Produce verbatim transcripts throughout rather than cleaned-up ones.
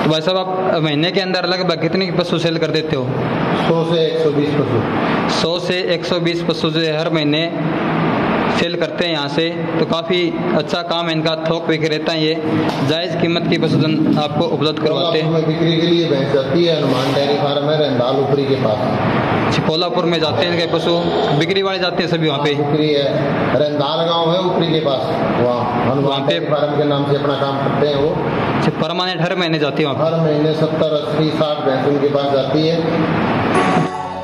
तो भाई साहब आप महीने के अंदर लगभग कितने पशु सेल कर देते हो? सौ से एक सौ बीस पशु सौ से एक सौ बीस पशु जो हर महीने सेल करते हैं यहाँ से, तो काफ़ी अच्छा काम है इनका। थोक विक्रेता है, ये जायज़ कीमत की पशुधन आपको उपलब्ध करवाते हैं। बिक्री के लिए भैंस जाती है हनुमान डेयरी फार्म है रंधाल ऊपरी के पास। कोल्हापुर में जाते हैं इनके पशु, बिक्री वाले जाते हैं सभी वहाँ पे। बिक्री है रंधाल गांव है ऊपरी के पास, वहाँ हनुमान डेयरी फार्म के नाम से अपना काम करते हैं वो। परमानेंट हर महीने जाती है वहाँ? हर महीने सत्तर अस्सी साठ भैंस उनके पास जाती है।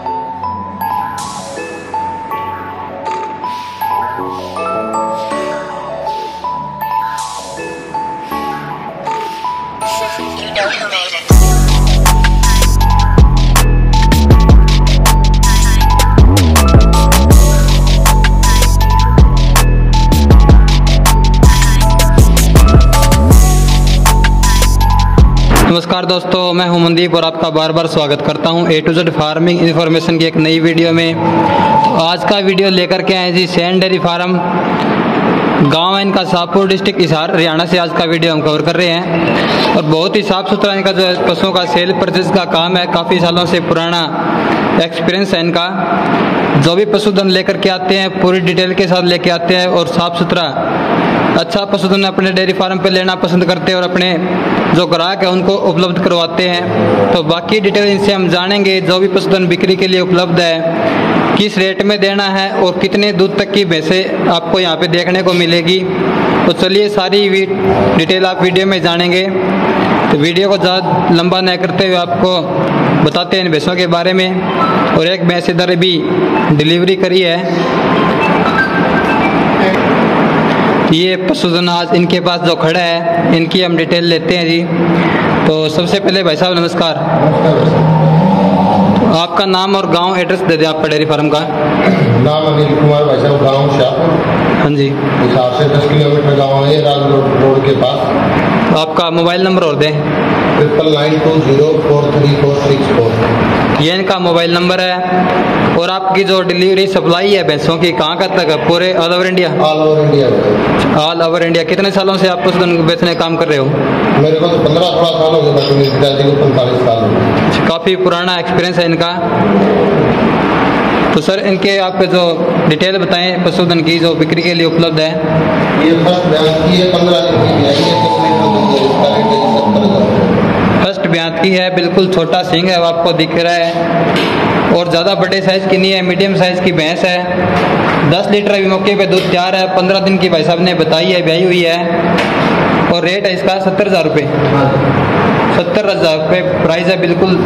नमस्कार दोस्तों, मैं हूं मनदीप और आपका बार बार स्वागत करता हूं A to Z farming information की एक नई वीडियो में। आज का वीडियो लेकर के आए जी सेन डेयरी फार्म, गांव है इनका शाहपुर, डिस्ट्रिक्ट हिसार, हरियाणा से आज का वीडियो हम कवर कर रहे हैं। और बहुत ही साफ़ सुथरा इनका जो है पशुओं का सेल परचेज का काम है, काफ़ी सालों से पुराना एक्सपीरियंस है इनका। जो भी पशुधन लेकर के आते हैं पूरी डिटेल के साथ लेके आते हैं और साफ़ सुथरा अच्छा पशुधन अपने डेयरी फार्म पे लेना पसंद करते हैं और अपने जो ग्राहक है उनको उपलब्ध करवाते हैं। तो बाकी डिटेल इनसे हम जानेंगे, जो भी पशुधन बिक्री के लिए उपलब्ध है, किस रेट में देना है और कितने दूध तक की भैंसें आपको यहाँ पे देखने को मिलेगी। तो चलिए सारी डिटेल आप वीडियो में जानेंगे। तो वीडियो को ज़्यादा लंबा न करते हुए आपको बताते हैं इन भैंसों के बारे में। और एक भैंस इधर भी डिलीवरी करी है, ये पशुधन आज इनके पास जो खड़ा है इनकी हम डिटेल लेते हैं जी। तो सबसे पहले भाई साहब नमस्कार, तो आपका नाम और गांव एड्रेस दे दें आपका डेयरी फार्म का। नाम अनिल कुमार, भाई साहब गाँव शाहपुर। हाँ जी, हिसार से दस किलोमीटर गाँव है, राज रोड के पास। तो आपका मोबाइल नंबर और दें। Triple nine two zero four three four six four, ये इनका मोबाइल नंबर है। और आपकी जो डिलीवरी सप्लाई है भैंसों की कहाँ का तक है? पूरे all over India? All over India. All over India. कितने सालों से आप पशुधन बेचने काम कर रहे हो? मेरे को तो पंद्रह सोलह साल हो गए, बाकी मेरे पिताजी को पैंतालीस साल हो गए। काफ़ी पुराना एक्सपीरियंस है इनका। तो सर इनके आप जो डिटेल बताएं पशुधन की जो बिक्री के लिए उपलब्ध है। ये फर्स्ट ब्याज की है, पंद्रह दिन की ब्याज है, फर्स्ट ब्याज की है, बिल्कुल छोटा सींग है, आपको दिख रहा है। और ज़्यादा बड़े साइज़ की नहीं है, मीडियम साइज़ की भैंस है। दस लीटर अभी मौके पे दूध तैयार है, पंद्रह दिन की भाई साहब ने बताई है, ब्याई हुई है। और रेट है इसका सत्तर हज़ार रुपये सत्तर हज़ार रुपये प्राइस है, बिल्कुल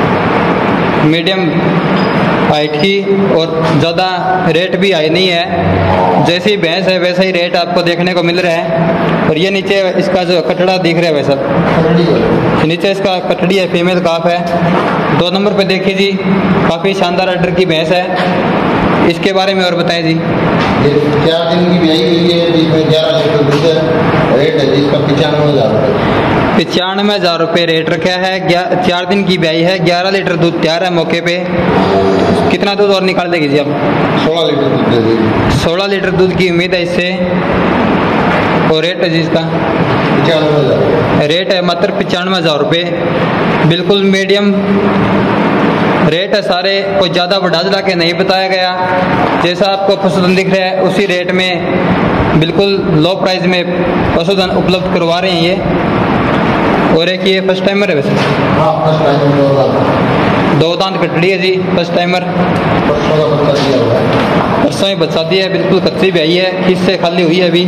मीडियम हाइट की और ज़्यादा रेट भी हाई नहीं है। जैसी भैंस है वैसा ही रेट आपको देखने को मिल रहा है। और ये नीचे इसका जो कटड़ा दिख रहा है वैसा, नीचे इसका कटड़ी है, फीमेल काफ है। दो नंबर पे देखिए जी, काफ़ी शानदार अडर की भैंस है। इसके बारे में और बताएं जी। ये चार दिन की ब्याई हुई है, जिसमें ग्यारह लीटर दूध है, रेट है जिसका पचानवे हज़ार रुपये पचानवे हज़ार रुपये रेट रखा है। चार दिन की ब्याई है, ग्यारह लीटर दूध तैयार है मौके पे। कितना दूध और निकाल देगी जी अब? सोलह लीटर दूध दे देगी। सोलह लीटर दूध की उम्मीद है इससे। और रेट है जिसका पचानवे हज़ार रेट है मात्र पचानवे हज़ार रुपये, बिल्कुल मीडियम रेट है सारे। कोई ज़्यादा बढ़ा चढ़ा के नहीं बताया गया, जैसा आपको पशुधन दिख रहा है उसी रेट में बिल्कुल लो प्राइस में पशुधन उपलब्ध करवा रहे हैं ये। और एक ये फर्स्ट टाइमर है वैसे? हाँ, फर्स्ट टाइमर, दो दांत कटड़ी है जी, फर्स्ट टाइमर। परसों का बच्चा दिया हुआ है, परसों ही बच्चा दिया है, बिल्कुल कच्ची भी आई है, किससे खाली हुई है अभी।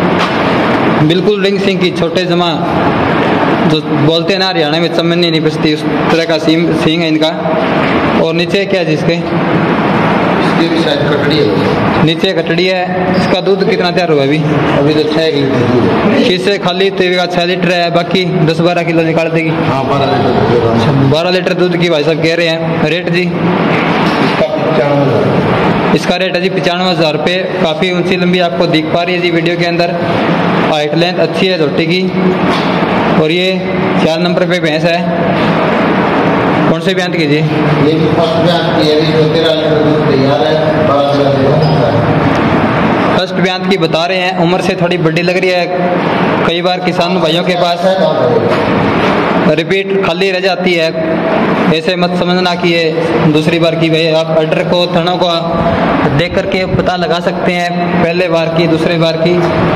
बिल्कुल रिंग सिंह की छोटे जमा जो बोलते हैं ना हरियाणा में, चमनी नहीं बचती, उस तरह का सींग सींग है इनका। और नीचे क्या है जिसके? इसकी भी शायद कटड़ी है, नीचे कटड़ी है। इसका दूध कितना तैयार हुआ अभी? अभी तो छः लीटर दूध, किससे खाली तो छः लीटर है, बाकी दस बारह किलो निकाल देगी। हाँ, बारह लीटर बारह लीटर दूध की भाई साहब कह रहे हैं। रेट जी इसका पचानवे हज़ार इसका रेट है जी पचानवे हज़ार रुपये। काफ़ी ऊंची लंबी आपको दिख पा रही है जी वीडियो के अंदर। हाइट लेंथ अच्छी है झोटी की। और ये चार नंबर पे भैंस है, कौन से ब्यान कीजिए? ये भी फर्स्ट ब्यान की है, जो तेरह लीटर दूध तैयार है, बारह लीटर। फर्स्ट ब्यान की बता रहे हैं, उम्र से थोड़ी बड़ी लग रही है। कई बार किसान भाइयों के पास रिपीट खाली रह जाती है। ऐसे मत समझना कि ये दूसरी बार की भाई, आप ऑर्डर को थनों को देख करके पता लगा सकते हैं पहले बार की दूसरी बार की।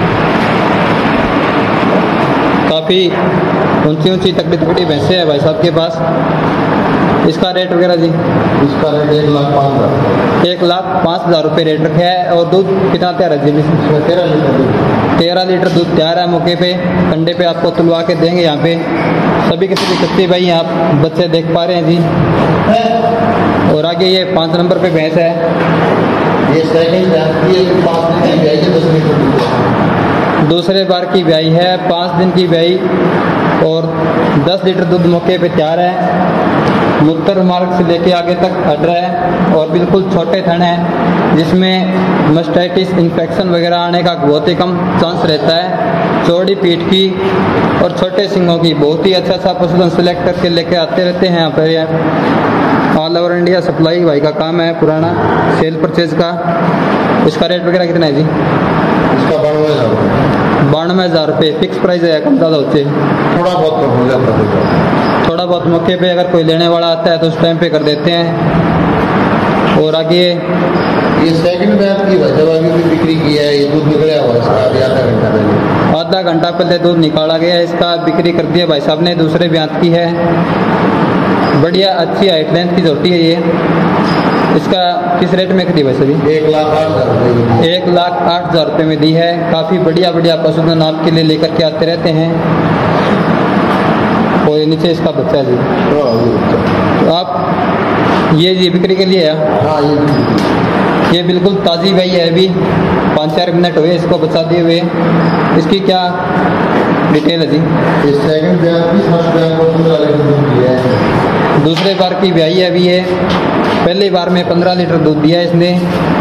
काफ़ी ऊंची ऊंची तकड़ी तकड़ी भैंसे हैं भाई साहब के पास। इसका रेट वगैरह जी? इसका रेट एक लाख पाँच हज़ार एक लाख पाँच हज़ार रुपये रेट रखा है। और दूध कितना तैयार है जी? इसमें तेरह लीटर दूध तेरह लीटर दूध तैयार है। मौके पे कंडे पे आपको तुलवा के देंगे। यहाँ पे सभी के सभी कच्चे भाई आप बच्चे देख पा रहे हैं जी। और आगे ये पाँच नंबर पे भैंस है। ये सेकंड है, पाँच दिन की ब्याई है, दस लीटर दूध है। दूसरे बार की ब्याई है, पाँच दिन की ब्याई और दस लीटर दूध मौके पे तैयार है। मूत्र मार्ग से लेके आगे तक हट रहा है और बिल्कुल छोटे थन है, जिसमें मस्टाइटिस इन्फेक्शन वगैरह आने का बहुत ही कम चांस रहता है। चौड़ी पीठ की और छोटे सिंगों की बहुत ही अच्छा सा पशुधन सिलेक्ट करके लेके आते रहते हैं यहाँ पर। ऑल ओवर इंडिया सप्लाई भाई का काम है, पुराना सेल परचेज का। इसका रेट वगैरह कितना है जी? इसका बानवे हज़ार बानवे हज़ार रुपये फिक्स प्राइस है, कम ज़्यादा होते? थोड़ा बहुत कम हो जाता है। थोड़ा बहुत मौके पे अगर कोई लेने वाला आता है तो उस टाइम पे कर देते हैं। और आगे ये सेकंड बैच की वजह जब अभी भी बिक्री की है, ये दूध निकला हुआ है इसका अभी आधा घंटा पहले आधा घंटा पहले दूध निकाला गया है। इसका बिक्री कर दिया भाई साहब ने, दूसरे ब्यात की है। बढ़िया अच्छी हाइट लेंथ की झोटी है ये। इसका किस रेट में खरीदी भाई सभी? एक लाख आठ हज़ार रुपये एक लाख आठ हज़ार रुपये में दी है। काफ़ी बढ़िया बढ़िया पशुधन आपके लिए लेकर के आते रहते हैं। और नीचे इसका बच्चा जी, तो आप ये जी बिक्री के लिए है? हाँ, ये ये बिल्कुल ताज़ी भाई है, अभी पाँच चार मिनट हुए इसको बचा दिए हुए। इसकी क्या डिटेल है जी? इस सेकंड ब्याज की फर्स्ट ब्याज को पंद्रह लीटर दूध दिया है। दूसरे बार की ब्याई है अभी ये। पहली बार में पंद्रह लीटर दूध दिया है इसने।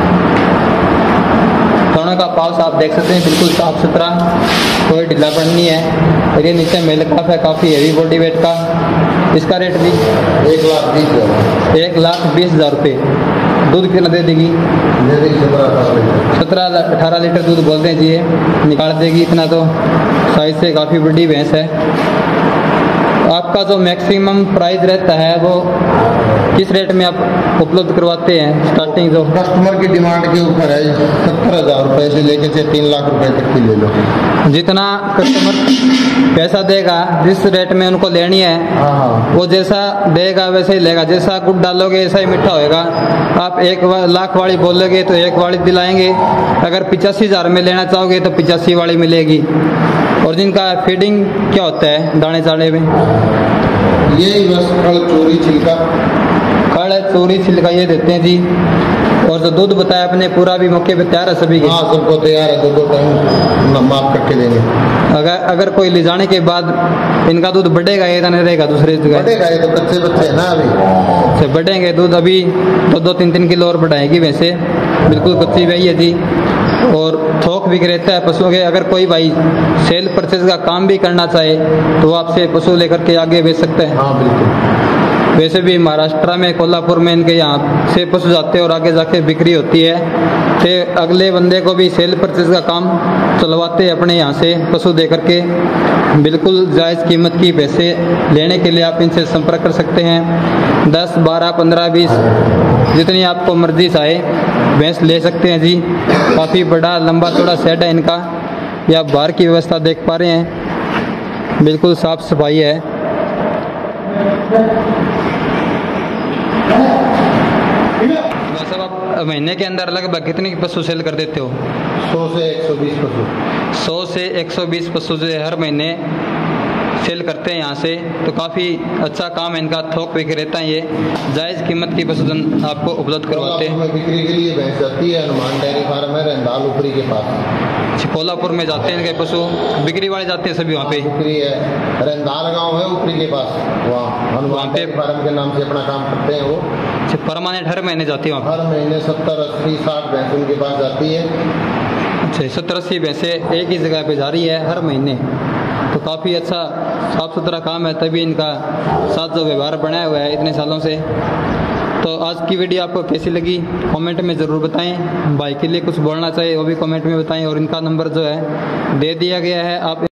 दोनों का पाउच आप देख सकते हैं, बिल्कुल साफ सुथरा, कोई ढीलापन नहीं है। और ये नीचे मेल काफ है, काफ़ी हेवी बॉडी वेट का। इसका रेट भी एक लाख बीस हज़ार एक लाख बीस हज़ार रुपये। दूध कितना दे देगी? दे देगी सत्रह अठारह लीटर सत्रह अठारह लीटर दूध बोलते हैं जी, ये निकाल देगी इतना। तो साइज से काफ़ी बड़ी भैंस है। आपका जो मैक्सिमम प्राइस रहता है वो किस रेट में आप उपलब्ध करवाते हैं? स्टार्टिंग जो कस्टमर की डिमांड के ऊपर है, सत्तर हज़ार रुपये से लेके से तीन लाख रुपए तक की ले लो। जितना कस्टमर पैसा देगा, जिस रेट में उनको लेनी है, हाँ हाँ वो जैसा देगा वैसे ही लेगा। जैसा गुड़ डालोगे ऐसा ही मीठा होएगा। आप एक लाख वाली बोलोगे तो एक वाली दिलाएंगे। अगर पिचासी हज़ार में लेना चाहोगे तो पिचासी वाली मिलेगी। और जिनका फीडिंग क्या होता है दाने चाने में? यही बस खड़ चोरी छिलका खड़ चोरी छिलका ये देते हैं जी। और जो दूध बताया अपने पूरा भी मौके पे तैयार है सभी के? हाँ, सबको तैयार है, दो दो टाइम माप करके देंगे। अगर अगर कोई ले जाने के बाद इनका दूध बढ़ेगा या नहीं रहेगा? दूसरे जगह बढ़ेगा, ये तो बच्चे बच्चे हैं ना अभी से बढ़ेंगे दूध। अभी दो दो तीन तीन किलो और बढ़ाएगी वैसे। बिल्कुल कच्ची भाई है जी। और थोक भी रहता है पशुओं के। अगर कोई भाई सेल परचेज का काम भी करना चाहे तो वो आपसे पशु लेकर के आगे बेच सकते हैं। हाँ बिल्कुल। वैसे भी महाराष्ट्र में कोल्हापुर में इनके यहाँ से पशु जाते हैं और आगे जाके बिक्री होती है। तो अगले बंदे को भी सेल परचेज का काम चलवाते हैं अपने यहाँ से पशु दे करके। बिल्कुल जायज़ कीमत की पैसे लेने के लिए आप इनसे संपर्क कर सकते हैं। दस बारह पंद्रह बीस जितनी आपको मर्जी चाहे भैंस ले सकते हैं जी। काफ़ी बड़ा लंबा चौड़ा सेट है इनका। या बाहर की व्यवस्था देख पा रहे हैं, बिल्कुल साफ सफाई है। सब आप महीने के अंदर लगभग कितने की पशु सेल कर देते हो? सौ से एक सौ बीस पशु सौ से एक सौ बीस पशु जो हर महीने सेल करते हैं यहाँ से। तो काफ़ी अच्छा काम है इनका, थोक बिक्री रहता है। ये जायज़ कीमत की पशुधन आपको उपलब्ध करवाते हैं। बिक्री के लिए भैंस जाती है हनुमान डेयरी फार्म है रंधाल ऊपरी के पास। कोल्हापुर में जाते हैं इनके पशु, बिक्री वाले जाते हैं सभी वहाँ पे? बिक्री है, रंधाल गांव है ऊपरी के पास, वहाँ हनुमान डेयरी फार्म के नाम से अपना काम करते हैं वो। परमानेंट हर महीने जाती है वहाँ? हर महीने सत्तर अस्सी साठ भैंस उनके पास जाती है। अच्छा, सत्तर अस्सी भैंसें एक ही जगह पे जा रही है हर महीने। तो काफ़ी अच्छा साफ सुथरा काम है, तभी इनका साथ जो व्यवहार बनाया हुआ है इतने सालों से। तो आज की वीडियो आपको कैसी लगी कमेंट में ज़रूर बताएं। भाई के लिए कुछ बोलना चाहिए वो भी कमेंट में बताएं। और इनका नंबर जो है दे दिया गया है, आप